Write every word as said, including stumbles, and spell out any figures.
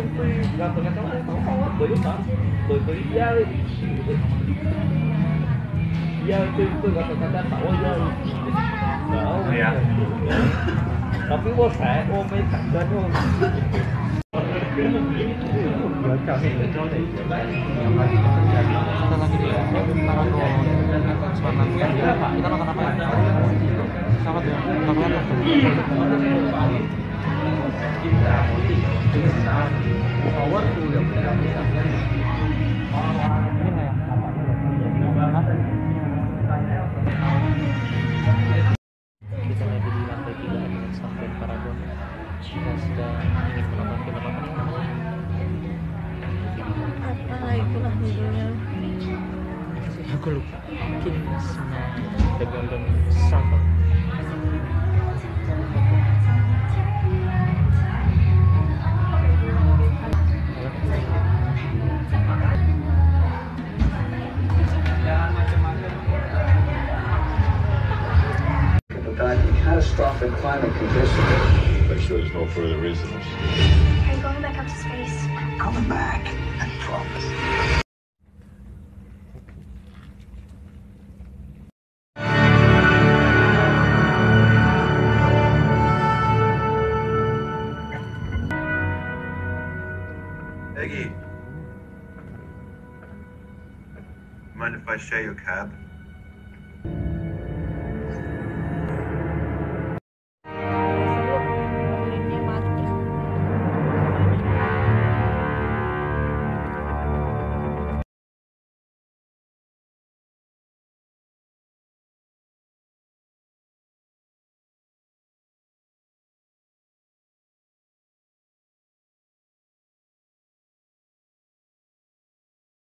tôi gần tôi nghe nói nó không có tuổi đó tuổi tuổi giờ giờ tôi tôi gặp người ta tẩu giờ đó ya tapi bos saya oh mấy thằng bên luôn Yo cari itu yang lagi terjadi. Kita lagi di Marathon Selatan. Kita nonton apa ya? Sama tuh, nonton apa tuh? Power tuh yang ini kita lagi di lantai tiga dengan sampai Paragon. Kita sedang ingin menonton film apa nih namanya? Apa itulah judulnya? Aku lupa. Kingsman The Golden Circle. Catastrophic climate conditions. Make sure there's no further incidents. Are you going back up to space? Coming back, I promise. Eggy, mind if I share your cab?